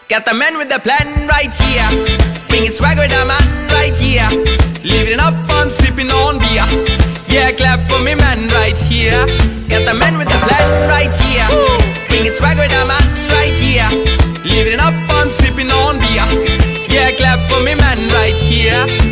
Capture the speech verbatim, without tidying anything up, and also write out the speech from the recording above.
Got the man with the plan right here. Bringing swag with the man right here. Living up on sipping on beer. Yeah, clap for me man right here. Got the man with the plan right here. Bringing swag with the man right here. Living up on sipping on beer. Yeah, clap for me man right here.